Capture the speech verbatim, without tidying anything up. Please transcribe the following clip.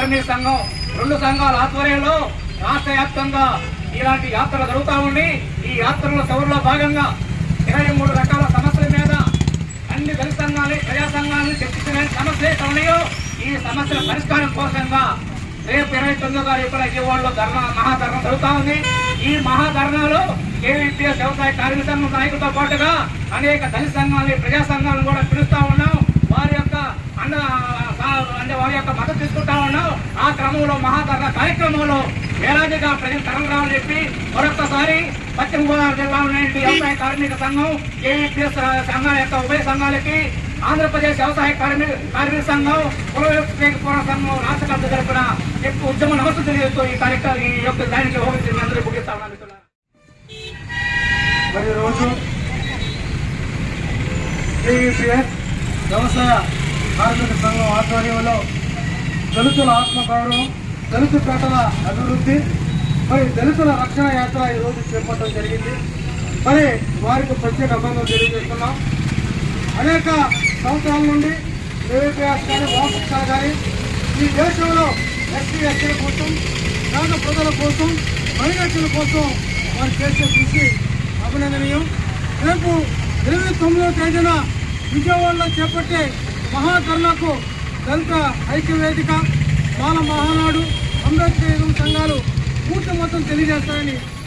కార్మిక సంఘం రెండు సంఘాల ఆధ్వర్యంలో రాష్ట్ర వ్యాప్తంగా ఇలాంటి యాత్రలు జరుగుతూ ఉండి ఈ యాత్రల సౌరులో భాగంగా ఇరవై మూడు రకాల సమస్యల మీద అన్ని దళిత సంఘాలు ప్రజా సంఘాలను చర్చించిన సమస్యలు ఉన్నాయో ఈ సమస్యల పరిష్కారం కోసంగా రేపు ఇరవై తొమ్మిదో తారీఖు కూడా విజయవాడలో ధర్నా మహాధర్నా జరుగుతూ ఉంది. ఈ మహాధర్నాలో కేవీపీఎస్ వ్యవసాయ కార్మిక సంఘం నాయకులతో పాటుగా అనేక దళిత సంఘాలు ప్రజా సంఘాలను కూడా పిలుస్తా ఉన్నాం. వారి యొక్క అన్న అంటే వారి యొక్క మద్దతు తీసుకుంటా ఉన్నాం. ఆ క్రమంలో మహాధర్నా కార్యక్రమంలో వేలాదిగా ప్రజలు తరలిరావని చెప్పి మరొక్కసారి పశ్చిమ గోదావరి జిల్లా ఉన్నటువంటి వ్యవసాయ కార్మిక సంఘం కేవీపీఎస్ సంఘాల యొక్క ఉభయ సంఘాలకి ఆంధ్రప్రదేశ్ వ్యవసాయ కార్మిక కార్మిక సంఘం కుల పోరాట సంఘం రాష్ట్ర కమిటీ తరఫున ఎక్కువ ఉద్యమ నమస్సు తెలియజేస్తూ ఈ కార్యక్రమం ఈ యొక్క దానికి హోమించి అందరూ ముగిస్తా ఉన్నారు. మరి రోజు కేవీపీఎస్ వ్యవసాయ కార్మిక సంఘం ఆధ్వర్యంలో దళితుల ఆత్మగౌరవం, దళిత ప్రజల అభివృద్ధి, మరి దళితుల రక్షణ యాత్ర ఈరోజు చేపట్టడం జరిగింది. మరి వారికి ప్రత్యేక అభినందనలు తెలియజేస్తున్నాం. అనేక సంవత్సరాల నుండి కేవీపీఎస్ కానీ వామపక్షాలు కానీ ఈ దేశంలో ఎస్సీ ఎస్టీల కోసం, పేద ప్రజల కోసం, మైనార్టీల కోసం వారు చేసే కృషి అభినందనీయం. రేపు ఇరవై తొమ్మిదవ తేదీన విజయవాడలో చేపట్టే మహాధర్నాకు దళిత ఐక్యవేదిక, బాల మహానాడు, అంబేద్కర్ సంఘాలు పూర్తి మొత్తం తెలియజేస్తారని